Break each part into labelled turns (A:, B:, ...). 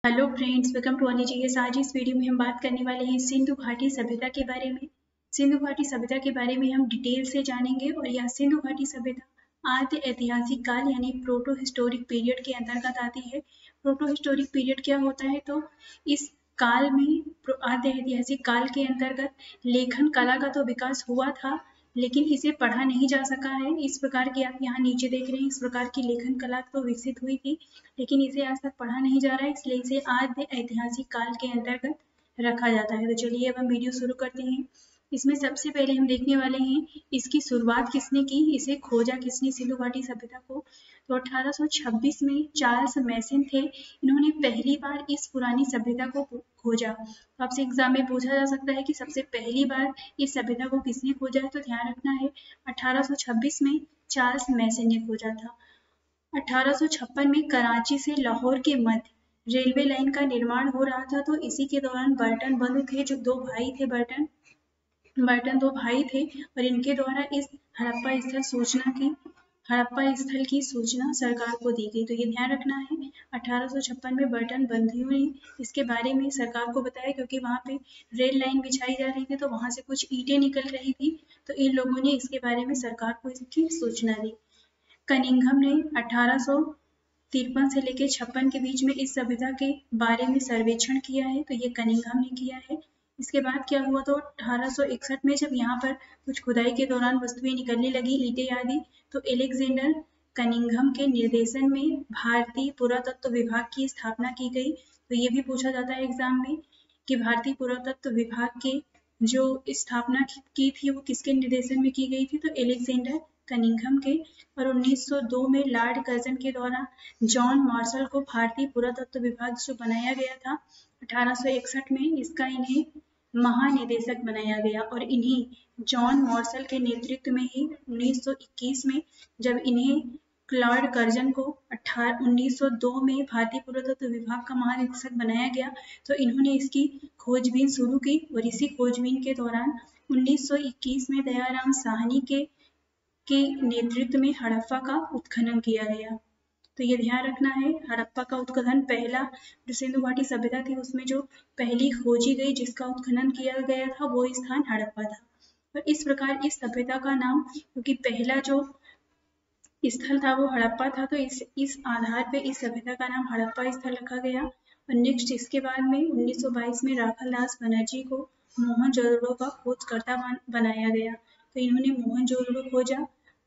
A: Hello friends, welcome to अलीजीएस। आज इस वीडियो में हम बात करने वाले हैं सिंधु घाटी सभ्यता के बारे में। सिंधु घाटी सभ्यता के बारे में हम डिटेल से जानेंगे और यह सिंधु घाटी सभ्यता आद्य ऐतिहासिक काल यानी प्रोटो हिस्टोरिक पीरियड के अंतर्गत आती है। प्रोटो हिस्टोरिक पीरियड क्या होता है? तो इस काल में आद्य ऐतिहासिक काल के अंतर्गत लेखन कला का तो विकास हुआ था, लेकिन इसे पढ़ा नहीं जा सका है। इस प्रकार की आप यहाँ नीचे देख रहे हैं, इस प्रकार की लेखन कला तो विकसित हुई थी, लेकिन इसे आज तक पढ़ा नहीं जा रहा है, इसलिए इसे आद्य ऐतिहासिक काल के अंतर्गत रखा जाता है। तो चलिए अब हम वीडियो शुरू करते हैं। इसमें सबसे पहले हम देखने वाले हैं इसकी शुरुआत किसने की, इसे खोजा किसने सिंधु घाटी सभ्यता को। तो 1826 में चार्ल्स मैसन थे, इन्होंने पहली बार इस पुरानी सभ्यता को खोजा। तो आपसे एग्जाम में पूछा जा सकता है कि सबसे पहली बार इस सभ्यता को किसने खोजा है, तो ध्यान रखना है 1826 में चार्ल्स मैसन ने खोजा था। 1856 में कराची से लाहौर के मध्य रेलवे लाइन का निर्माण हो रहा था, तो इसी के दौरान बर्टन बंधु थे, जो दो भाई थे। बर्टन दो भाई थे और इनके द्वारा इस हड़प्पा स्थल की सूचना सरकार को दी गई। तो ये ध्यान रखना है 1856 में बर्टन बंधुओं ने इसके बारे में सरकार को बताया, क्योंकि वहां पे रेल लाइन बिछाई जा रही थी, तो वहां से कुछ ईंटें निकल रही थी, तो इन लोगों ने इसके बारे में सरकार को इसकी सूचना दी। कनिंघम ने 1853 से लेकर 56 के बीच में इस सभ्यता के बारे में सर्वेक्षण किया है, तो ये कनिंघम ने किया है। इसके बाद क्या हुआ, तो 1861 में जब यहाँ पर कुछ खुदाई के दौरान वस्तुएं निकलने लगी, ईंटें आदि, तो एलेक्जेंडर कनिंघम के निर्देशन में भारतीय पुरातत्व विभाग की स्थापना की गई। तो ये भी पूछा जाता है एग्जाम में कि भारतीय पुरातत्व विभाग के जो स्थापना की थी वो किसके निर्देशन में की गई थी, तो एलेक्जेंडर कनिंघम के। और 1902 में लॉर्ड कर्जन के द्वारा जॉन मार्शल को भारतीय पुरातत्व विभाग जो बनाया गया था, 1861 में इसका इन्हें महानिदेशक बनाया गया। और इन्हीं जॉन मार्शल के नेतृत्व में ही 1921 में जब इन्हें लॉर्ड कर्जन को 1902 में भारतीय पुरातत्व विभाग का महानिदेशक बनाया गया, तो इन्होंने इसकी खोजबीन शुरू की। और इसी खोजबीन के दौरान 1921 में दयाराम साहनी के नेतृत्व में हड़प्पा का उत्खनन किया गया। तो ये ध्यान रखना है, हड़प्पा का उत्खनन पहला जो सिंधु घाटी सभ्यता थी उसमें जो पहली खोजी गई जिसका उत्खनन किया गया था वो स्थान हड़प्पा था। तो इस प्रकार इस सभ्यता का नाम, क्योंकि पहला जो स्थल था वो हड़प्पा था, तो इस आधार पे इस सभ्यता का नाम हड़प्पा स्थल रखा गया। और नेक्स्ट इसके बाद में 1922 में राखालदास बनर्जी को मोहनजोदड़ो का खोजकर्ता बनाया गया। तो इन्होंने मोहनजोदड़ो खोजा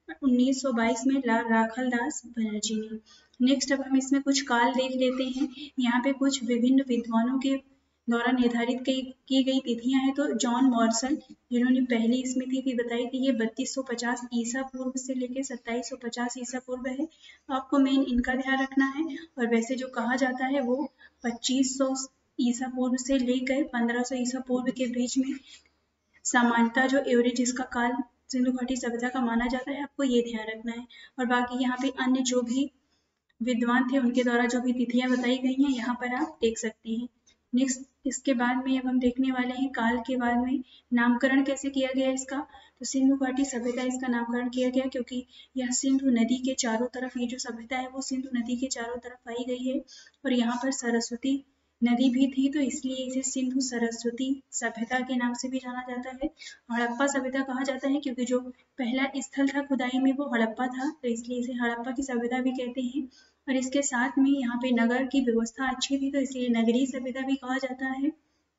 A: 1922 में राखालदास बनर्जी ने। नेक्स्ट अब हम इसमें कुछ काल देख लेते हैं। यहाँ पे कुछ विभिन्न विद्वानों के द्वारा निर्धारित की गई तिथियां हैं। तो जॉन मार्शल जिन्होंने पहली इसमें तिथि बताई थी, ये 3250 ईसा पूर्व से लेकर 2750 ईसा पूर्व है, तो आपको मेन इनका ध्यान रखना है। और वैसे जो कहा जाता है वो 2500 ईसा पूर्व से लेकर 1500 ईसा पूर्व के बीच में सामान्यता जो एवरेज इसका काल सिंधु घाटी सभ्यता का माना जाता है, आपको ये ध्यान रखना है। और बाकी यहाँ पे अन्य जो भी विद्वान थे उनके द्वारा जो भी तिथियां बताई गई हैं यहाँ पर आप देख सकते हैं। नेक्स्ट इसके बाद में अब हम देखने वाले हैं काल के बाद में नामकरण कैसे किया गया इसका। तो सिंधु घाटी सभ्यता इसका नामकरण किया गया क्योंकि यह सिंधु नदी के चारों तरफ, ये जो सभ्यता है वो सिंधु नदी के चारों तरफ पाई गई है, और यहाँ पर सरस्वती नदी भी थी, तो इसलिए इसे सिंधु सरस्वती सभ्यता के नाम से भी जाना जाता है। हड़प्पा सभ्यता कहा जाता है क्योंकि जो पहला स्थल था खुदाई में वो हड़प्पा था, तो इसलिए इसे हड़प्पा की सभ्यता भी कहते हैं। और इसके साथ में यहाँ पे नगर की व्यवस्था अच्छी थी, तो इसलिए नगरीय सभ्यता भी कहा जाता है।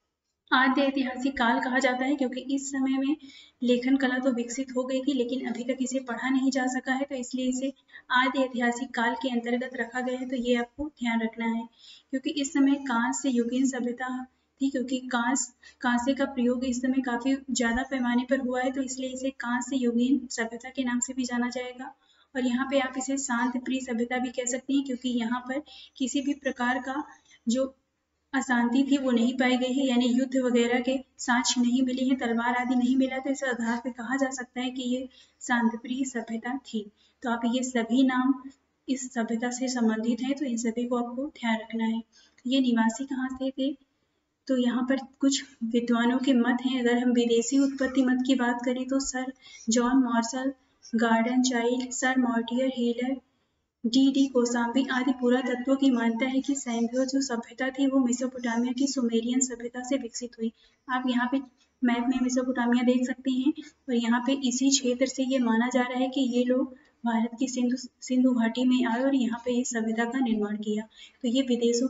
A: आद्य ऐतिहासिक काल कहा जाता है क्योंकि इस समय में लेखन कला तो विकसित हो गई थी, लेकिन अभी तक इसे पढ़ा नहीं जा सका है, तो इसलिए इसे आद्य ऐतिहासिक काल के अंतर्गत रखा गया है। तो ये आपको ध्यान रखना है, क्योंकि इस समय कांस्य युगीन सभ्यता थी, क्योंकि कांसे का प्रयोग इस समय काफी ज्यादा पैमाने पर हुआ है, तो इसलिए इसे कांस्य युगीन सभ्यता के नाम से भी जाना जाएगा। और यहाँ पे आप इसे शांत प्रिय सभ्यता भी कह सकते हैं, क्योंकि यहाँ पर किसी भी प्रकार का जो अशांति थी वो नहीं पाई गई है, यानी युद्ध वगैरह के साक्ष्य नहीं मिले हैं, तलवार आदि नहीं मिला, तो इस आधार पर कहा जा सकता है कि ये शांतिप्रिय सभ्यता थी। तो आप ये सभी नाम इस सभ्यता से संबंधित हैं, तो इन सभी को आपको ध्यान रखना है। ये निवासी कहाँ से थे, तो यहाँ पर कुछ विद्वानों के मत हैं। अगर हम विदेशी उत्पत्ति मत की बात करें तो sir John Marshall, Gordon Childe, sir Mortimer Wheeler, D Kosambi आदि पुरातत्वों की मानता है कि सैंधव जो सभ्यता थी वो मेसोपोटामिया की सुमेरियन सभ्यता से विकसित हुई। आप यहाँ पे मैप में मेसोपोटामिया देख सकते हैं और यहाँ पे इसी क्षेत्र से ये माना जा रहा है कि ये लोग भारत की सिंधु घाटी में आए और यहाँ पे इस सभ्यता का निर्माण किया। तो ये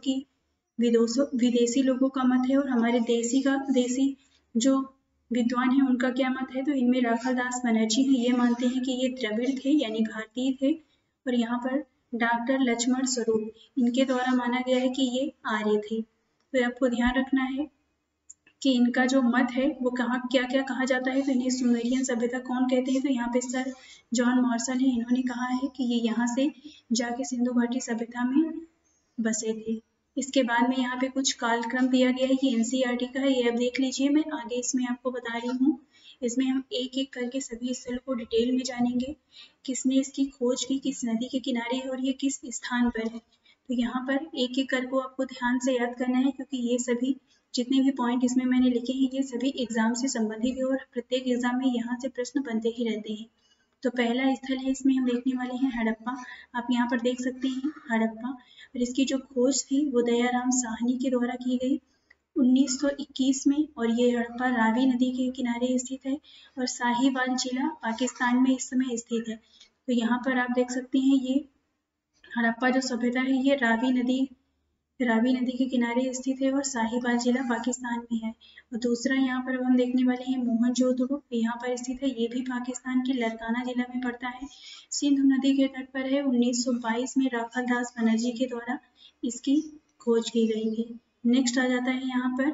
A: विदेशी लोगों का मत है और हमारे देसी जो विद्वान है उनका क्या मत है। तो इनमें राखाल दास बनर्जी हैं, ये मानते हैं कि ये द्रविड़ थे यानी भारतीय थे। और यहाँ पर डॉक्टर लक्ष्मण स्वरूप इनके द्वारा माना गया है कि ये आर्य थे। तो आपको ध्यान रखना है कि इनका जो मत है वो कहाँ क्या क्या कहा जाता है। तो इन्हें सुमेरियन सभ्यता कौन कहते हैं, तो यहाँ पे सर जॉन मार्शल है, इन्होंने कहा है कि ये यहाँ से जाके सिंधु घाटी सभ्यता में बसे थे। इसके बाद में यहाँ पे कुछ कालक्रम दिया गया है, ये एनसीईआरटी का है, ये अब देख लीजिए। मैं आगे इसमें आपको बता रही हूँ। इसमें हम एक एक करके सभी स्थलों को डिटेल में जानेंगे, किसने इसकी खोज की, किस नदी के किनारे है और ये किस स्थान पर है। तो यहाँ पर एक एक करके आपको ध्यान से याद करना है, क्योंकि ये सभी जितने भी पॉइंट इसमें मैंने लिखे हैं ये सभी एग्जाम से संबंधित है और प्रत्येक एग्जाम में यहाँ से प्रश्न बनते ही रहते हैं। तो पहला स्थल है, इसमें हम देखने वाले हैं हड़प्पा। आप यहाँ पर देख सकते हैं हड़प्पा, और इसकी जो खोज थी वो दयाराम साहनी के द्वारा की गई 1921 में। और ये हड़प्पा रावी नदी के किनारे स्थित है और साहिवाल जिला पाकिस्तान में इस समय स्थित है। तो यहाँ पर आप देख सकते हैं ये हड़प्पा जो सभ्यता है ये रावी नदी के किनारे स्थित है और साहिवाल जिला पाकिस्तान में है। और दूसरा यहाँ पर हम देखने वाले हैं मोहनजोदड़ो, यहाँ पर स्थित है, ये भी पाकिस्तान के लरकाना जिला में पड़ता है, सिंधु नदी के तट पर है। 1922 में राखाल दास बनर्जी के द्वारा इसकी खोज की गई थी। नेक्स्ट आ जाता है यहाँ पर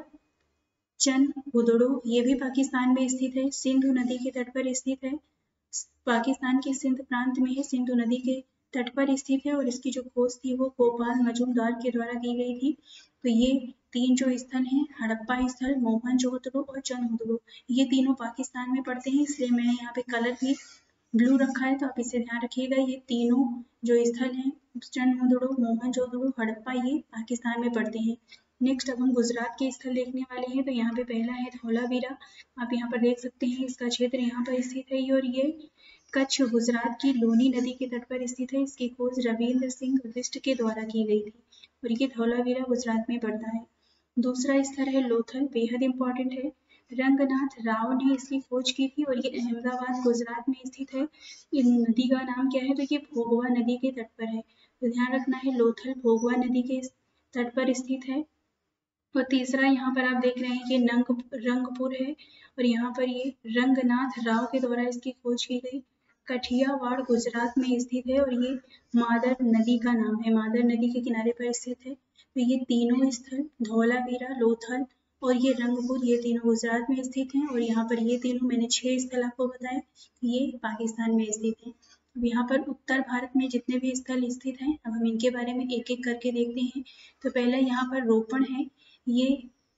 A: चनहुदड़ो, ये भी पाकिस्तान में स्थित है, सिंधु नदी के तट पर स्थित है, पाकिस्तान के सिंध प्रांत में है, सिंधु नदी के तट पर स्थित है। और इसकी जो खोज थी वो गोपाल मजूमदार के द्वारा की गई थी। तो ये तीन जो स्थल हैं, हड़प्पा स्थल, मोहनजोदड़ो और चनहुदड़ो, ये तीनों पाकिस्तान में पड़ते हैं, इसलिए मैंने यहाँ पे कलर भी ब्लू रखा है। तो आप इसे ध्यान रखिएगा, ये तीनों जो स्थल हैं चनहुदड़ो, मोहनजोदड़ो, हड़प्पा, ये पाकिस्तान में पड़ते हैं। नेक्स्ट अब हम गुजरात के स्थल देखने वाले हैं। तो यहाँ पे पहला है धौलावीरा, आप यहाँ पर देख सकते हैं, इसका क्षेत्र यहाँ पर स्थित है और ये कच्छ गुजरात की लूनी नदी के तट पर स्थित है। इसकी खोज रविंद्र सिंह बिष्ट के द्वारा की गई थी और ये धौलावीरा गुजरात में पड़ता है। दूसरा स्थल है लोथल, बेहद इंपॉर्टेंट है, रंगनाथ राव ने इसकी खोज की थी और ये अहमदाबाद गुजरात में स्थित है। इन नदी का नाम क्या है, तो ये भोगवा नदी के तट पर है। तो ध्यान रखना है, लोथल भोगवा नदी के तट पर स्थित है। और तीसरा यहाँ पर आप देख रहे हैं कि रंगपुर है और यहाँ पर ये रंगनाथ राव के द्वारा इसकी खोज की गई, कठियावाड़ गुजरात में स्थित है और ये मादर नदी का नाम है, मादर नदी के किनारे पर स्थित है। तो ये तीनों स्थल धौलावीरा, लोथल और ये रंगपुर, ये तीनों गुजरात में स्थित हैं। और यहाँ पर ये तीनों मैंने 6 स्थल आपको बताए, ये पाकिस्तान में स्थित है। अब यहाँ पर उत्तर भारत में जितने भी स्थल स्थित हैं, अब हम इनके बारे में एक एक करके देखते हैं। तो पहले यहाँ पर रोपण है, ये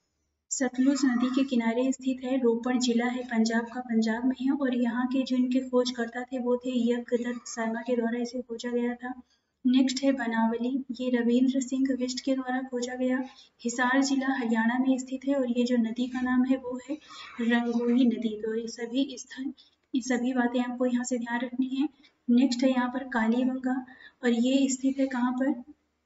A: सतलुज नदी के किनारे स्थित है, रोपड़ जिला है पंजाब का, पंजाब में है। और यहाँ के जो इनके खोजकर्ता थे वो थे यज्ञदत्त शर्मा के द्वारा इसे खोजा गया था। नेक्स्ट है बनावली, ये रविंद्र सिंह बिष्ट के द्वारा खोजा गया, हिसार जिला हरियाणा में स्थित है और ये जो नदी का नाम है वो है रंगोली नदी। तो ये सभी स्थल, ये सभी बातें आपको यहाँ से ध्यान रखनी है। नेक्स्ट है यहाँ पर कालीबंगा और ये स्थित है कहाँ पर,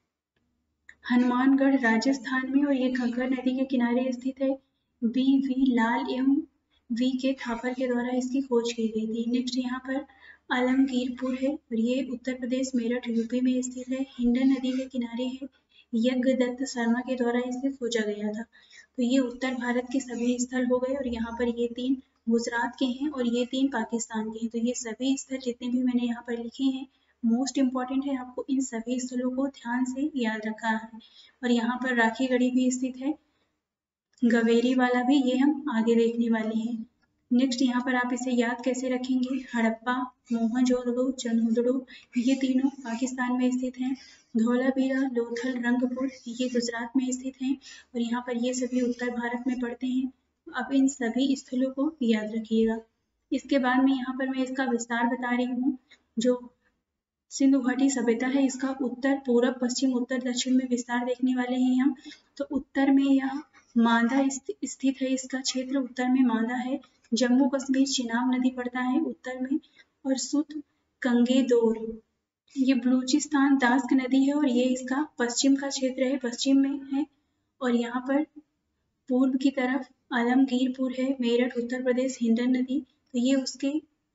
A: हनुमानगढ़ राजस्थान में, और ये घग्गर नदी के किनारे स्थित है। वी लाल एवं वी के थापर के द्वारा इसकी खोज की गई थी। नेक्स्ट यहाँ पर आलमगीरपुर है और ये उत्तर प्रदेश मेरठ यूपी में स्थित है, हिंडन नदी के किनारे है, यज्ञदत्त शर्मा के द्वारा इसे खोजा गया था। तो ये उत्तर भारत के सभी स्थल हो गए और यहाँ पर ये 3 गुजरात के हैं और ये 3 पाकिस्तान के हैं। तो ये सभी स्थल जितने भी मैंने यहाँ पर लिखे हैं मोस्ट इम्पॉर्टेंट है, आपको इन सभी स्थलों को ध्यान से याद रखना है। और यहाँ पर राखीगढ़ी भी स्थित है, गवेरी वाला भी, ये हम आगे देखने वाले हैं। नेक्स्ट यहाँ पर आप इसे याद कैसे रखेंगे, हड़प्पा, मोहनजोदड़ो, चनहुदड़ो, ये तीनों पाकिस्तान में स्थित हैं, धौलावीरा, लोथल, रंगपुर ये गुजरात में स्थित हैं और यहाँ पर ये सभी उत्तर भारत में पड़ते हैं। अब इन सभी स्थलों को याद रखिएगा। इसके बाद में यहाँ पर मैं इसका विस्तार बता रही हूँ। जो सिंधु घाटी सभ्यता है इसका उत्तर, पूरब, पश्चिम, उत्तर, दक्षिण में विस्तार देखने वाले हैं हम। तो उत्तर में यह मांदा स्थित है, इसका क्षेत्र उत्तर में मांदा है, जम्मू कश्मीर चिनाब नदी पड़ता है उत्तर में, और सुत कंगेदोर ये बलूचिस्तान दास्क नदी है और ये इसका पश्चिम का क्षेत्र है, पश्चिम में है। और यहाँ पर पूर्व की तरफ आलमगीरपुर है, मेरठ उत्तर प्रदेश, हिंडन नदी, तो ये उसके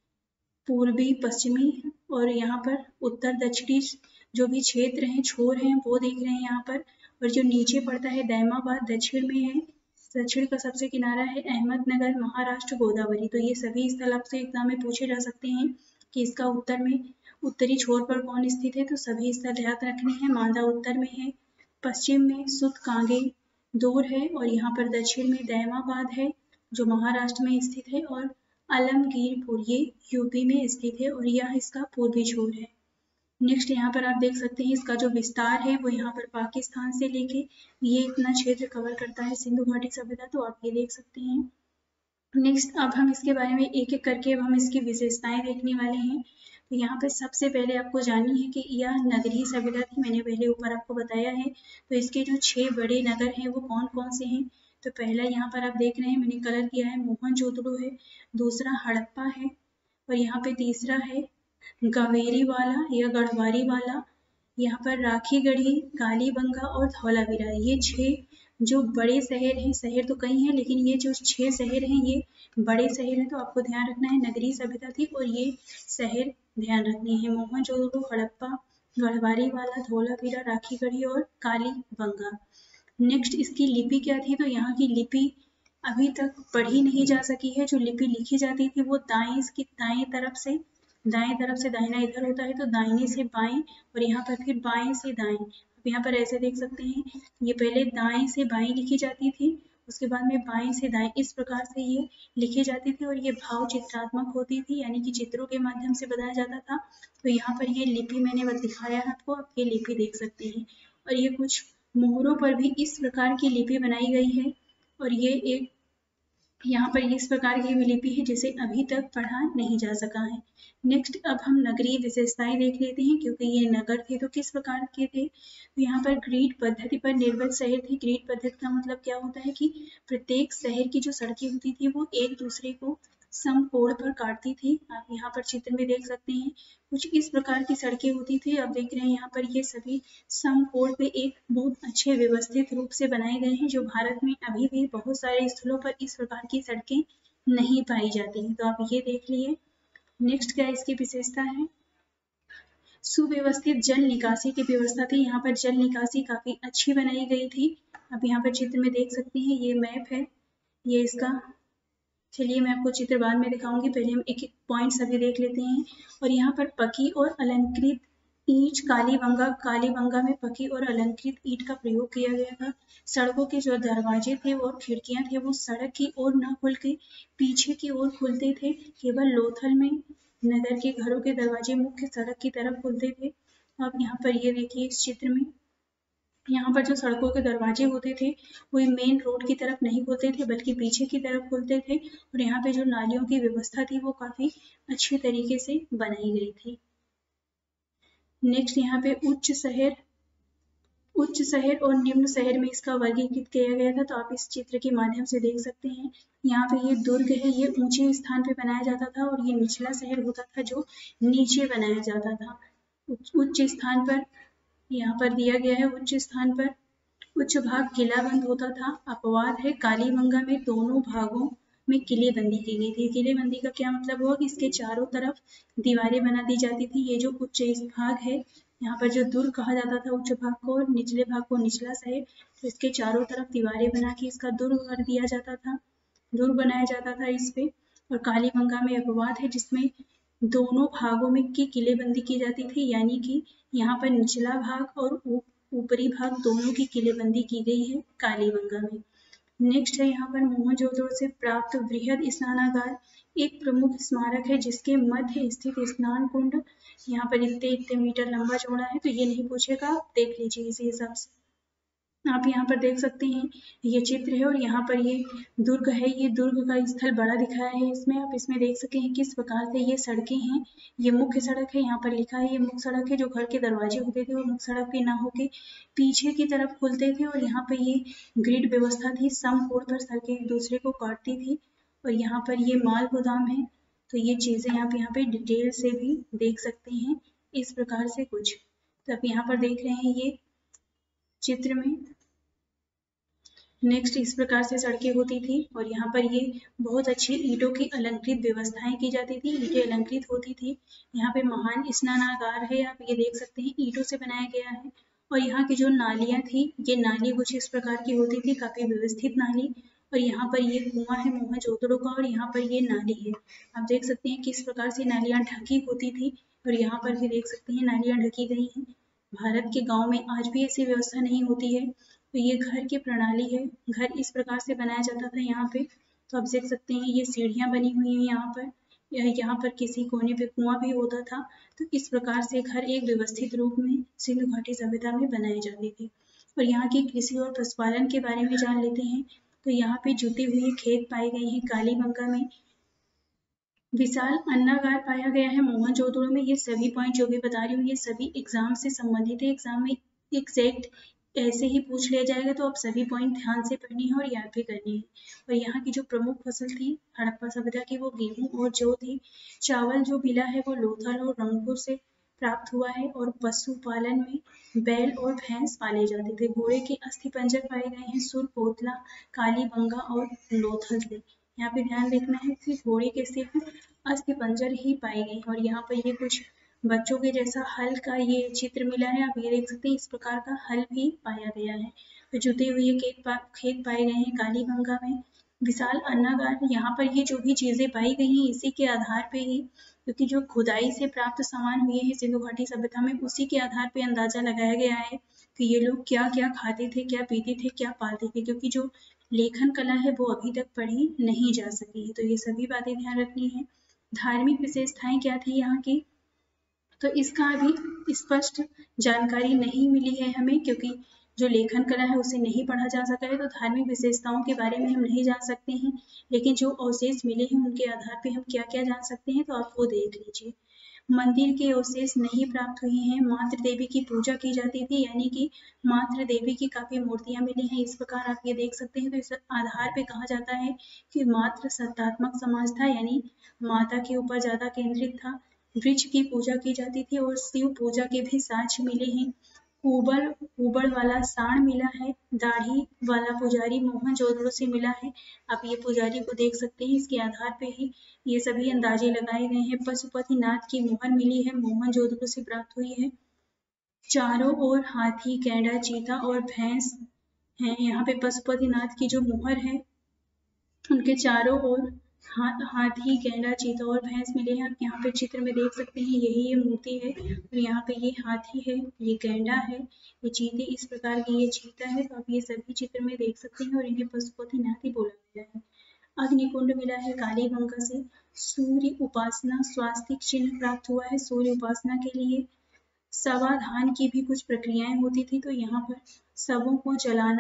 A: पूर्वी पश्चिमी और यहाँ पर उत्तर दक्षिणी जो भी क्षेत्र हैं, छोर हैं, वो देख रहे हैं यहाँ पर। और जो नीचे पड़ता है दैमाबाद दक्षिण में है, दक्षिण का सबसे किनारा है अहमदनगर, महाराष्ट्र, गोदावरी। तो ये सभी स्थल आपसे एग्जाम में पूछे जा सकते हैं कि इसका उत्तर में उत्तरी छोर पर कौन स्थित है, तो सभी स्थल याद रखने हैं। मालदा उत्तर में है, पश्चिम में सुत कांगे दूर है और यहाँ पर दक्षिण में दैमाबाद है जो महाराष्ट्र में स्थित है, और आलमगीरपुर ये यूपी में स्थित है और यह इसका पूर्वी छोर है। नेक्स्ट यहाँ पर आप देख सकते हैं इसका जो विस्तार है वो यहाँ पर पाकिस्तान से लेके ये इतना क्षेत्र कवर करता है सिंधु घाटी सभ्यता, तो आप ये देख सकते हैं। नेक्स्ट अब हम इसके बारे में एक एक करके अब हम इसकी विशेषताएं देखने वाले हैं। तो यहाँ पे सबसे पहले आपको जाननी है कि यह नगरीय सभ्यता थी, मैंने पहले ऊपर आपको बताया है। तो इसके जो 6 बड़े नगर हैं वो कौन कौन से हैं, तो पहला यहाँ पर आप देख रहे हैं मैंने कलर किया है मोहनजोदड़ो है, दूसरा हड़प्पा है, और यहाँ पे तीसरा है गवेरीवाला या गढ़वारी वाला, यहाँ पर राखीगढ़ी, कालीबंगा और धौलावीरा, ये 6 जो बड़े शहर हैं, शहर तो कई हैं लेकिन ये जो 6 शहर हैं ये बड़े शहर हैं, तो आपको ध्यान रखना है नगरीय सभ्यता थी और ये शहर ध्यान रखने हैं मोहनजोदड़ो, हड़प्पा, गढ़वारी वाला, धौलावीरा, राखीगढ़ी और कालीबंगा। नेक्स्ट इसकी लिपि क्या थी, तो यहाँ की लिपि अभी तक पढ़ी नहीं जा सकी है। जो लिपि लिखी जाती थी वो दाएं तरफ से दाहिना इधर होता है तो दाहिने से बाएं और यहाँ पर फिर बाएं से दाएं। अब यहाँ पर ऐसे देख सकते हैं ये पहले दाएं से बाएं लिखी जाती थी, उसके बाद में बाएं से दाएं, इस प्रकार से ये लिखी जाती थी और ये भाव चित्रात्मक होती थी, यानी कि चित्रों के माध्यम से बताया जाता था। तो यहाँ पर ये लिपि मैंने बस दिखाया है आपको, आप ये लिपि देख सकते हैं। और ये कुछ मोहरों पर भी इस प्रकार की लिपि बनाई गई है और ये एक यहाँ पर इस प्रकार की लिपि है जिसे अभी तक पढ़ा नहीं जा सका है। नेक्स्ट अब हम नगरीय विशेषताएं देख लेते हैं, क्योंकि ये नगर थे तो किस प्रकार के थे, तो यहाँ पर ग्रिड पद्धति पर निर्मित शहर थे। ग्रिड पद्धति का मतलब क्या होता है कि प्रत्येक शहर की जो सड़कें होती थी वो एक दूसरे को समकोण पर काटती थी। आप यहाँ पर चित्र में देख सकते हैं कुछ इस प्रकार की सड़कें होती थी। आप देख रहे हैं यहाँ पर ये सभी समकोण पे एक बहुत अच्छे व्यवस्थित रूप से बनाए गए हैं, जो भारत में अभी भी बहुत सारे स्थलों पर इस प्रकार की सड़कें नहीं पाई जाती हैं। तो आप ये देख लिए। नेक्स्ट क्या इसकी विशेषता है, सुव्यवस्थित जल निकासी की व्यवस्था थी। यहाँ पर जल निकासी काफी अच्छी बनाई गई थी। आप यहाँ पर चित्र में देख सकते हैं, ये मैप है, ये इसका, चलिए मैं आपको चित्र बाद में दिखाऊंगी, पहले हम एक एक पॉइंट सभी देख लेते हैं। और यहाँ पर पकी और अलंकृत ईंट, कालीबंगा में पकी और अलंकृत ईंट का प्रयोग किया गया था। सड़कों के जो दरवाजे थे और खिड़कियां थे वो सड़क की ओर न खुल के पीछे की ओर खुलते थे। केवल लोथल में नगर के घरों के दरवाजे मुख्य सड़क की तरफ खुलते थे। आप यहाँ पर ये देखिए इस चित्र में, यहाँ पर जो सड़कों के दरवाजे होते थे वो मेन रोड की तरफ नहीं खुलते थे बल्कि पीछे की तरफ खुलते थे। और यहाँ पे जो नालियों की व्यवस्था थी वो काफी अच्छे तरीके से बनाई गई थी। नेक्स्ट यहाँ पे उच्च शहर और निम्न शहर में इसका वर्गीकृत किया गया था। तो आप इस चित्र के माध्यम से देख सकते हैं, यहाँ पे ये दुर्ग है, ये ऊंचे स्थान पे बनाया जाता था और ये निचला शहर होता था जो नीचे बनाया जाता था। उच्च स्थान पर यहाँ पर दिया गया है, उच्च स्थान पर उच्च भाग किलाबंद होता था। अपवाद है कालीबंगा में दोनों भागों में किलेबंदी की गई थी। किलेबंदी का क्या मतलब हुआ कि इसके चारों तरफ दीवारें बना दी जाती थी। ये जो उच्च भाग है, यहाँ पर जो दुर्ग कहा जाता था उच्च भाग को, और निचले भाग को निचला शहर, तो इसके चारों तरफ दीवारें बना के इसका दुर्ग कर दिया जाता था, दुर्ग बनाया जाता था इस पे। और कालीबंगा में अपवाद है जिसमें दोनों भागों में की किलेबंदी की जाती थी, यानी कि यहाँ पर निचला भाग और ऊपरी भाग दोनों की किलेबंदी की गई है कालीबंगा में। नेक्स्ट है यहाँ पर मोहनजोदड़ो से प्राप्त वृहद स्नानागार, एक प्रमुख स्मारक है जिसके मध्य स्थित स्नान कुंड यहाँ पर इतने मीटर लंबा चौड़ा है। तो ये नहीं पूछेगा, आप देख लीजिए इसी हिसाब से। आप यहाँ पर देख सकते हैं ये चित्र है और यहाँ पर ये दुर्ग है, ये दुर्ग का स्थल बड़ा दिखाया है इसमें। आप इसमें देख सकें हैं किस प्रकार से ये सड़कें हैं। ये मुख्य सड़क है, यहाँ पर लिखा है ये मुख्य सड़क है। जो घर के दरवाजे होते थे वो मुख्य सड़क पे ना होके पीछे की तरफ खुलते थे। और यहाँ पर ये ग्रिड व्यवस्था थी, समकोण पर सड़कें एक दूसरे को काटती थी। और यहाँ पर ये माल गोदाम है, तो ये चीजें आप यहाँ पे डिटेल से भी देख सकते हैं। इस प्रकार से कुछ। तो आप यहाँ पर देख रहे हैं ये चित्र में। नेक्स्ट इस प्रकार से सड़कें होती थी और यहाँ पर ये बहुत अच्छी ईंटों की अलंकृत व्यवस्थाएं की जाती थी, ईंटें अलंकृत होती थी। यहाँ पे महान स्नानागार है, आप ये देख सकते हैं ईंटों से बनाया गया है। और यहाँ की जो नालियाँ थी, ये नाली कुछ इस प्रकार की होती थी, काफी व्यवस्थित नाली। और यहाँ पर ये कुआं है मोहनजोदड़ो का और यहाँ पर ये नाली है। आप देख सकते हैं किस प्रकार से नालियाँ ढकी होती थी और यहाँ पर भी देख सकते हैं नालियाँ ढकी गई हैं। भारत के गाँव में आज भी ऐसी व्यवस्था नहीं होती है। तो ये घर की प्रणाली है, घर इस प्रकार से बनाया जाता था यहाँ पे। तो आप देख सकते हैं ये सीढ़ियाँ बनी हुई हैं यहाँ पर, यहाँ पर किसी कोने पे कुआं भी होता था। तो इस प्रकार से घर एक व्यवस्थित रूप में सिंधु घाटी सभ्यता में बनाई जाती थी। और यहाँ की कृषि और पशुपालन के बारे में जान लेते हैं। तो यहाँ पे जुते हुए खेत पाए गए हैं कालीबंगा में। विशाल अन्नागार पाया गया है मोहनजोदड़ो में। ये सभी पॉइंट जो भी बता रही हूँ ये सभी एग्जाम से संबंधित है, एग्जाम में एग्जैक्ट ऐसे ही पूछ लिया जाएगा, तो आप सभी पॉइंट ध्यान से पढ़नी है और याद भी करनी है। और यहाँ की जो प्रमुख फसल थी हड़प्पा सभ्यता की वो गेहूं और जौ थी। चावल जो मिला है वो लोथल और रंगपुर से प्राप्त हुआ है। और पशुपालन में बैल और भैंस पाले जाते थे। घोड़े के अस्थि पंजर पाए गए हैं सुर, कोतला, कालीबंगा और लोथल से। यहाँ पे ध्यान रखना है कि घोड़े के सिर्फ अस्थि पंजर ही पाए गए। और यहाँ पर ये कुछ बच्चों के जैसा हल का ये चित्र मिला है, आप ये देख सकते हैं इस प्रकार का हल भी पाया गया है। तो जुते हुए खेत पाए गए हैं कालीबंगा में। विशाल अन्नागार, यहाँ पर ये जो भी चीजें पाई गई हैं इसी के आधार पे ही, क्योंकि जो खुदाई से प्राप्त सामान हुए हैं सिंधु घाटी सभ्यता में उसी के आधार पे अंदाजा लगाया गया है कि ये लोग क्या क्या खाते थे, क्या पीते थे, क्या पालते थे। क्योंकि जो लेखन कला है वो अभी तक पढ़ी नहीं जा सकी है, तो ये सभी बातें ध्यान रखनी है। धार्मिक विशेषताएं क्या थी यहाँ की, तो इसका अभी स्पष्ट जानकारी नहीं मिली है हमें, क्योंकि जो लेखन कला है उसे नहीं पढ़ा जा सका है। तो धार्मिक विशेषताओं के बारे में हम नहीं जान सकते हैं, लेकिन जो अवशेष मिले हैं उनके आधार पे हम क्या क्या जान सकते हैं, तो आप वो देख लीजिए। मंदिर के अवशेष नहीं प्राप्त हुए हैं। मातृ देवी की पूजा की जाती थी, यानी कि मातृ देवी की काफी मूर्तियां मिली हैं। इस प्रकार आप ये देख सकते हैं। तो इस आधार पे कहा जाता है कि मातृ सत्तात्मक समाज था, यानी माता के ऊपर ज्यादा केंद्रित था। वृक्ष की पूजा की जाती थी और शिव पूजा के भी साक्ष्य मिले हैं। ऊबड़ वाला सांड मिला है। दाढ़ी वाला पुजारी मोहनजोदड़ो से मिला है। आप ये पुजारी को देख सकते हैं, इसके आधार पे ही ये सभी अंदाजे लगाए गए हैं। पशुपतिनाथ की मुहर मिली है, मोहनजोदड़ो से प्राप्त हुई है। चारों ओर हाथी, गैंडा, चीता और भैंस हैं। यहाँ पे पशुपतिनाथ की जो मुहर है उनके चारों ओर हाथी, गैंडा, चीता और भैंस मिले हैं। आप यहाँ पे चित्र में देख सकते हैं यही ये मूर्ति है। और यहाँ पे ये हाथी है, ये गैंडा है, ये चीते इस प्रकार की ये चीता है। तो आप ये सभी चित्र में देख सकते हैं और इन्हें पशुपतिनाथ ही बोला गया है। अग्निकुंड मिला है कालीबंगा से। सूर्य उपासना स्वास्तिक चिन्ह प्राप्त हुआ है सूर्य उपासना के लिए। सवाधान की भी कुछ प्रक्रियाएं होती थी, तो यहाँ पर शवों को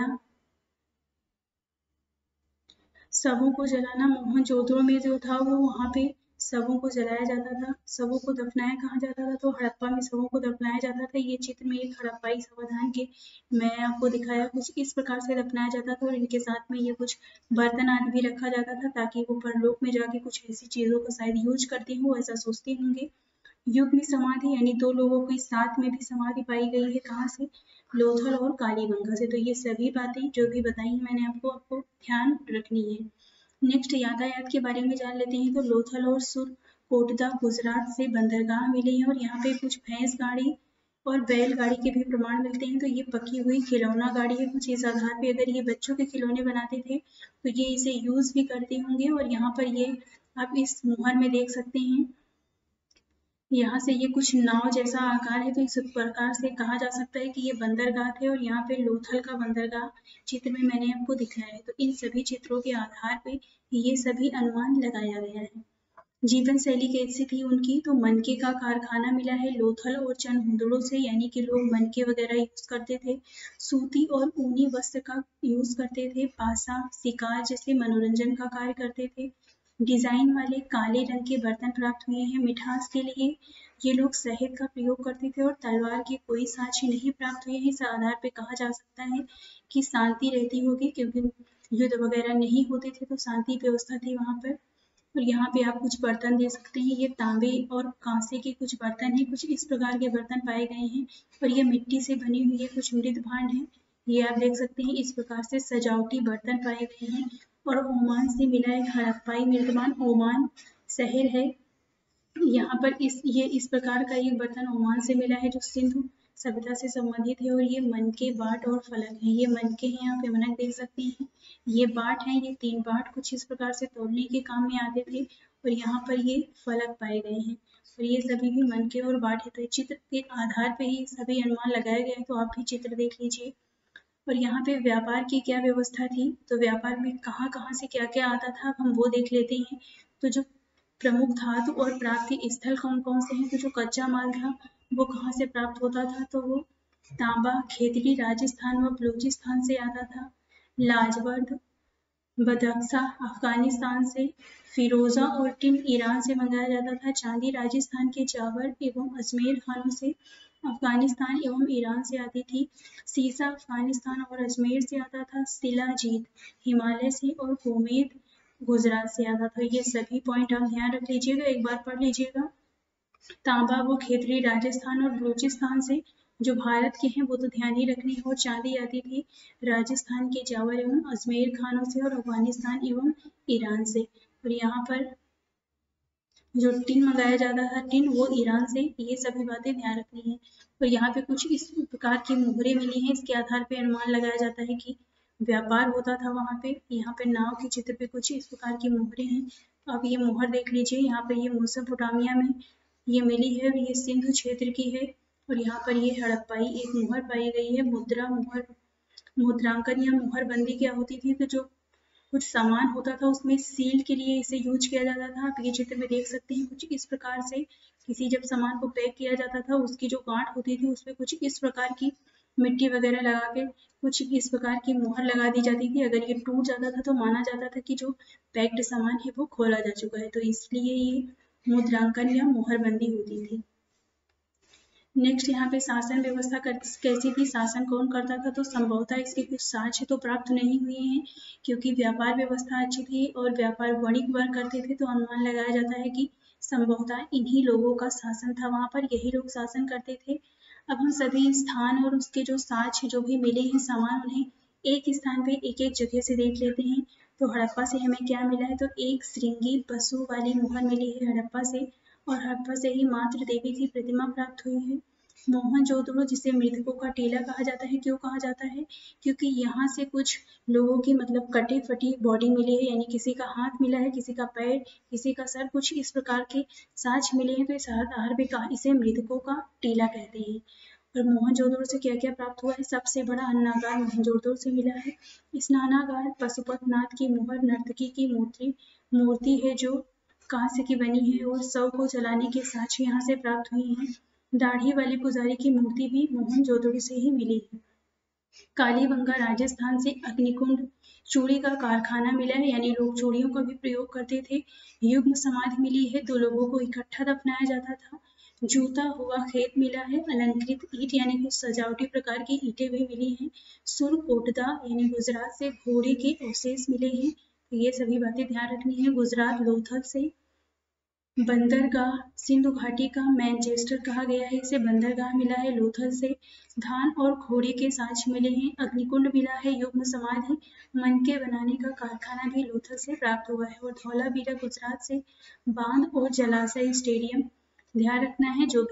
A: जलाना मोहनजोदड़ो में जो था वो वहाँ पे शवों को जलाया जाता था। शवों को दफनाया कहाँ जाता था, तो हड़प्पा में शवों को दफनाया जाता था। ये चित्र में एक हड़प्पाई समाधान के मैं आपको दिखाया, कुछ इस प्रकार से दफनाया जाता था। और इनके साथ में ये कुछ बर्तन आदि भी रखा जाता था, ताकि वो परलोक में जाके कुछ ऐसी चीजों को शायद यूज करते हो, ऐसा सोचते होंगे। युग्म समाधि, यानी दो लोगों के साथ में भी समाधि पाई गई है, कहाँ से, लोथल और कालीबंगा से। तो ये सभी बातें जो भी बताई मैंने आपको ध्यान रखनी है। नेक्स्ट यातायात के बारे में जान लेते हैं। तो लोथल और सुरकोटदा गुजरात से बंदरगाह मिले हैं और यहाँ पे कुछ भैंस गाड़ी और बैलगाड़ी के भी प्रमाण मिलते हैं। तो ये पकी हुई खिलौना गाड़ी है। कुछ इस आधार पे अगर ये बच्चों के खिलौने बनाते थे तो ये इसे यूज भी करते होंगे। और यहाँ पर ये आप इस मुहर में देख सकते हैं, यहाँ से ये कुछ नाव जैसा आकार है। तो इस प्रकार से कहा जा सकता है कि ये बंदरगाह थे। और यहाँ पे लोथल का बंदरगाह चित्र में मैंने आपको दिखाया है। तो इन सभी चित्रों के आधार पे ये सभी अनुमान लगाया गया है। जीवन शैली कैसी थी उनकी, तो मनके का कारखाना मिला है लोथल और चनहुदड़ो से, यानी कि लोग मनके वगैरह यूज करते थे। सूती और ऊनी वस्त्र का यूज करते थे। पासा, शिकार जैसे मनोरंजन का कार्य करते थे। डिजाइन वाले काले रंग के बर्तन प्राप्त हुए हैं। मिठास के लिए ये लोग शहद का प्रयोग करते थे। और तलवार के कोई साक्ष्य नहीं प्राप्त हुए हैं। इस आधार पे कहा जा सकता है कि शांति रहती होगी, क्योंकि युद्ध वगैरह नहीं होते थे, तो शांति व्यवस्था थी वहां पर। और यहाँ पे आप कुछ बर्तन देख सकते हैं, ये तांबे और कांसे के कुछ बर्तन हैं, कुछ इस प्रकार के बर्तन पाए गए हैं और ये मिट्टी से बनी हुई है, कुछ मृत भांड है। ये आप देख सकते हैं, इस प्रकार से सजावटी बर्तन पाए गए हैं। और ओमान से मिला एक हड़प्पाई निर्माण, ओमान शहर है यहाँ पर, ये इस प्रकार का एक बर्तन ओमान से मिला है जो सिंधु सभ्यता से संबंधित है। और ये मनके, बाट और फलक है। ये मनके हैं, यहाँ पे मनक देख सकते हैं। ये बाट है, ये 3 बाट कुछ इस प्रकार से तोलने के काम में आते थे। और यहाँ पर ये फलक पाए गए हैं और ये सभी भी मनके और बाट है। तो चित्र के आधार पे ही सभी अनुमान लगाए गए हैं, तो आप भी चित्र देख लीजिए। और यहाँ पे व्यापार की क्या व्यवस्था थी, तो व्यापार में कहाँ कहाँ से क्या क्या आता था, हम वो देख लेते हैं। तो जो प्रमुख धातु और प्राप्ति स्थल कौन कौन से हैं, तो जो कच्चा माल था वो कहाँ से प्राप्त होता था, तो वो तांबा खेतड़ी राजस्थान व बलूचिस्तान से आता था, लाजवर्द बदख्शा अफगानिस्तान से, फिरोजा और टिन ईरान से मंगाया जाता था, चांदी राजस्थान के चावल एवं अजमेर खानों से अफगानिस्तान एवं ईरान से आती थी, सीसा अफगानिस्तान और अजमेर से आता था, शिलाजीत हिमालय से और गोमेद गुजरात से आता था। ये सभी पॉइंट आप ध्यान रख लीजिएगा, एक बार पढ़ लीजिएगा। तांबा वो खेतड़ी राजस्थान और बलूचिस्तान से, जो भारत के हैं वो तो ध्यान ही रखने हैं। और चांदी आती थी राजस्थान के जावर एवं अजमेर खानों से और अफगानिस्तान एवं ईरान से। और यहाँ पर जो टिन मंगाया जाता था, टिन वो ईरान से, ये सभी बातें ध्यान रखनी है। और यहाँ पे कुछ इस प्रकार की मुहरें मिली हैं, इसके आधार पे अनुमान लगाया जाता है कि व्यापार होता था वहाँ पे। यहाँ पे नाव के चित्र पे कुछ इस प्रकार की मुहरें हैं, तो आप ये मुहर देख लीजिए। यहाँ पे ये मेसोपोटामिया में ये मिली है और ये सिंधु क्षेत्र की है। और यहाँ पर ये हड़प्पाई एक मुहर पाई गई है। मुद्रा, मुहर, मुद्रांकन या मुहरबंदी क्या होती थी, तो जो कुछ सामान होता था उसमें सील के लिए इसे यूज किया जाता था। आप ये चित्र में देख सकते हैं, कुछ इस प्रकार से किसी जब सामान को पैक किया जाता था, उसकी जो गांठ होती थी उस पर कुछ इस प्रकार की मिट्टी वगैरह लगा के कुछ इस प्रकार की मुहर लगा दी जाती थी। अगर ये टूट जाता था तो माना जाता था कि जो पैक्ड सामान है वो खोला जा चुका है, तो इसलिए ये मुद्रांकन या मुहरबंदी होती थी। नेक्स्ट यहाँ पे शासन व्यवस्था कैसी थी, शासन कौन करता था, तो संभवतः इसके कुछ साक्ष्य तो प्राप्त नहीं हुए हैं, क्योंकि व्यापार व्यवस्था अच्छी थी और व्यापार वणिक वर्ग करते थे, तो अनुमान लगाया जाता है कि संभवतः इन्हीं लोगों का शासन था वहाँ पर, यही लोग शासन करते थे। अब हम सभी स्थान और उसके जो साक्ष्य जो भी मिले हैं सामान, उन्हें एक स्थान पे एक एक जगह से देख लेते हैं। तो हड़प्पा से हमें क्या मिला है, तो एक श्रृंगी पशु वाली मुहर मिली है हड़प्पा से, और हड़प्पा से ही मातृ देवी की प्रतिमा प्राप्त हुई है। मोहनजोदड़ो, जिसे मृतकों का टीला कहा जाता है, क्यों कहा जाता है, क्योंकि यहाँ से कुछ लोगों की मतलब कटी फटी बॉडी मिली है, यानी किसी का हाथ मिला है, किसी का पैर, किसी का सर, कुछ इस प्रकार के साक्ष्य मिले हैं, तो इस आधार पे कहा इसे मृतकों का टीला कहते हैं। और मोहनजोदड़ो से क्या क्या प्राप्त हुआ है, सबसे बड़ा अन्नागार मोहनजोदड़ो से मिला है। स्नानागार पशुपतिनाथ की मुहर, नर्तकी की मूर्ति है जो कांस्य की बनी है, और शव को जलाने के साक्ष्य यहाँ से प्राप्त हुए हैं। दाढ़ी वाली पुजारी की मूर्ति भी मोहनजोदड़ो से ही मिली है। कालीबंगा राजस्थान से अग्निकुंड चूड़ी का कारखाना मिला है, यानी लोग चूड़ियों का भी प्रयोग करते थे। युग्म समाधि मिली है, 2 लोगों को इकट्ठा दफनाया जाता था। जूता हुआ खेत मिला है। अलंकृत ईट यानी कि सजावटी प्रकार की ईंटें भी मिली हैं। सुरकोटदा यानी गुजरात से घोड़े के अवशेष मिले हैं, तो ये सभी बातें ध्यान रखनी है। गुजरात लोथल से बंदरगाह, सिंधु घाटी का मैनचेस्टर कहा गया है इसे, बंदरगाह मिला है। लोथल से धान और घोड़े के साक्ष्य मिले हैं। अग्निकुंड मिला है। युग्म समाधि, मनके बनाने का कारखाना भी लोथल से प्राप्त हुआ है। और धौलावीरा गुजरात से बांध और जलाशय स्टेडियम। ध्यान रखना है, जो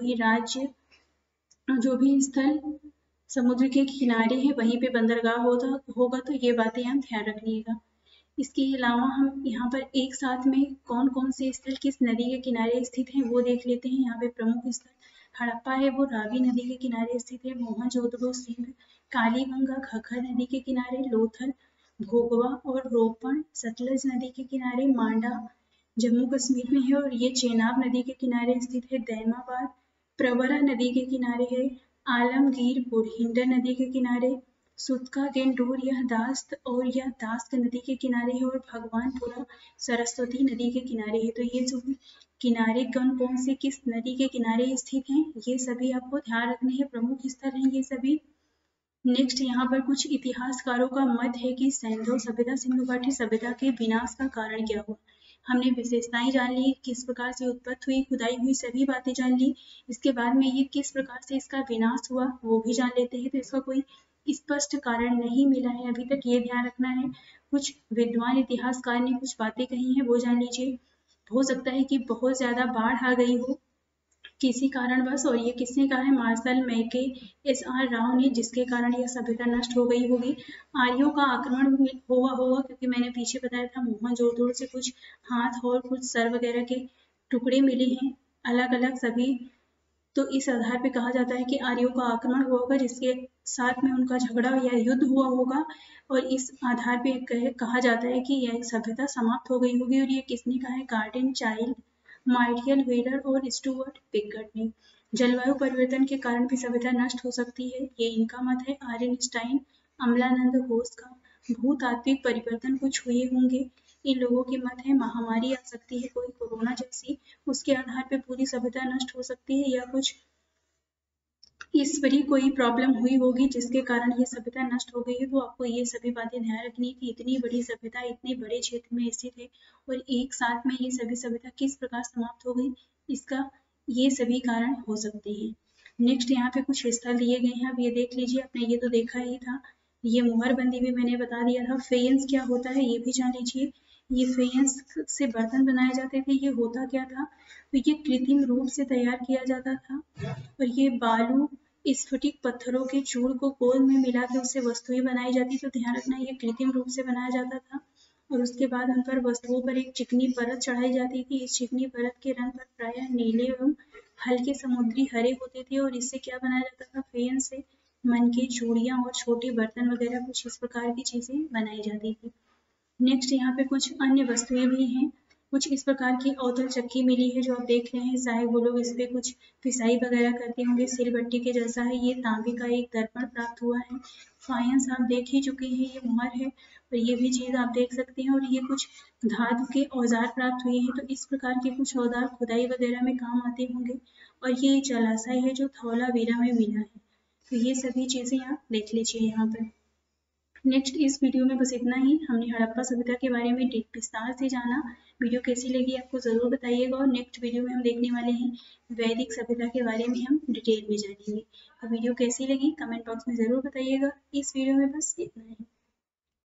A: भी स्थल समुद्र के किनारे है वहीं पे बंदरगाह होगा, तो ये बातें आप ध्यान रखिएगा। इसके अलावा हम यहाँ पर एक साथ में कौन कौन से स्थल किस नदी के किनारे स्थित हैं वो देख लेते हैं। यहाँ पे प्रमुख स्थल हड़प्पा है, वो रावी नदी के किनारे स्थित है। मोहनजोदड़ो, सिंध, कालीबंगा घग्गर नदी के किनारे, लोथल, भोगवा और रोपण सतलज नदी के किनारे, मांडा जम्मू कश्मीर में है और ये चेनाब नदी के किनारे स्थित है। दैमाबाद प्रवरा नदी के किनारे है। आलमगीर बुढ़हिंडा नदी के किनारे, सुतका गेंडोर यह दास्त नदी के किनारे है। और भगवानपुरा सरस्वती नदी के किनारे है। तो ये जो किनारे कौन से किस नदी के किनारे स्थित हैं, ये सभी आपको ध्यान रखने हैं, प्रमुख स्थल हैं ये सभी। नेक्स्ट यहाँ पर कुछ इतिहासकारों का मत है कि सैंधव सभ्यता, सिंधु घाटी सभ्यता के विनाश का कारण क्या हुआ। हमने विशेषताएं जान ली, किस प्रकार से उत्पत्ति हुई, खुदाई हुई, सभी बातें जान ली। इसके बाद में ये किस प्रकार से इसका विनाश हुआ वो भी जान लेते हैं। तो इसका कोई स्पष्ट कारण नहीं मिला है अभी तक, ये ध्यान रखना है। कुछ विद्वान इतिहासकार ने कुछ बातें कही हैं वो जान लीजिए। हो सकता है कि बहुत ज्यादा बाढ़ आ गई हो किसी कारणवश, और ये किसने कहा है, मार्शल मैके एस.आर. राव ने, जिसके कारण यह सभ्यता नष्ट हो गई होगी। आर्यों का आक्रमण हुआ होगा, क्योंकि मैंने पीछे बताया था मोहनजोदड़ो से कुछ हाथ और कुछ सर वगैरह के टुकड़े मिले हैं अलग अलग सभी। तो इस आधार पे कहा जाता है कि आर्यों का आक्रमण हुआ होगा, जिसके साथ में उनका झगड़ा या युद्ध हुआ होगा, और इस आधार पे कहा जाता है कि यह सभ्यता समाप्त हो गई होगी। और ये किसने कहा है, गार्डन चाइल्ड, मार्टियल व्हीलर और स्टुअर्ट पिगट ने। जलवायु परिवर्तन के कारण भी सभ्यता नष्ट हो सकती है, ये इनका मत है। आर्यनस्टाइन, अमलानंद घोष का भूतात्विक परिवर्तन कुछ हुए होंगे, इन लोगों के मत है। महामारी आ सकती है कोई कोरोना जैसी, उसके आधार पे पूरी सभ्यता नष्ट हो सकती है, या कुछ ईश्वरीय कोई प्रॉब्लम हुई होगी जिसके कारण ये सभ्यता नष्ट हो गई है। तो आपको ये सभी बातें ध्यान रखनी है कि इतनी बड़ी सभ्यता इतने बड़े क्षेत्र में स्थित है, और एक साथ में ये सभी सभ्यता किस प्रकार समाप्त हो गई, इसका ये सभी कारण हो सकते हैं। नेक्स्ट यहाँ पे कुछ स्थल दिए गए हैं, अब ये देख लीजिए। आपने ये तो देखा ही था, ये मुहरबंदी भी मैंने बता दिया था। फेयंस क्या होता है ये भी जान लीजिए। ये फेयंस से बर्तन बनाए जाते थे, ये होता क्या था, तो ये कृत्रिम रूप से तैयार किया जाता था, और ये बालू स्फटिक पत्थरों के चूर्ण को गोल में मिला के उससे वस्तुएं बनाई जाती। तो ध्यान रखना ये कृत्रिम रूप से बनाया जाता था, और उसके बाद उन पर वस्तुओं पर एक चिकनी परत चढ़ाई जाती थी। इस चिकनी परत के रंग पर प्रायः नीले एवं हल्के समुद्री हरे होते थे, और इससे क्या बनाया जाता था, फेन से मन की चूड़ियां और छोटे बर्तन वगैरह कुछ इस प्रकार की चीजें बनाई जाती थी। नेक्स्ट यहाँ पे कुछ अन्य वस्तुएं भी हैं, कुछ इस प्रकार की अवतल चक्की मिली है जो आप देख रहे हैं, शायद वो लोग इस पे कुछ पिसाई वगैरह करते होंगे, सिलबट्टी के जैसा है। ये तांबे का एक दर्पण प्राप्त हुआ है। फायंस आप देख ही चुके हैं, ये मुहर है, और ये भी चीज आप देख सकते हैं। और ये कुछ धातु के औजार प्राप्त हुए हैं, तो इस प्रकार के कुछ औजार खुदाई वगैरह में काम आते होंगे। और ये जलाशय है जो धौलावीरा में मिला है। तो ये सभी चीजें आप देख लीजिए यहाँ पर। नेक्स्ट इस वीडियो में बस इतना ही, हमने हड़प्पा सभ्यता के बारे में विस्तार से जाना। वीडियो कैसी लगी आपको ज़रूर बताइएगा, और नेक्स्ट वीडियो में हम देखने वाले हैं वैदिक सभ्यता के बारे में, हम डिटेल में जानेंगे। तो वीडियो कैसी लगी कमेंट बॉक्स में ज़रूर बताइएगा। इस वीडियो में बस इतना ही।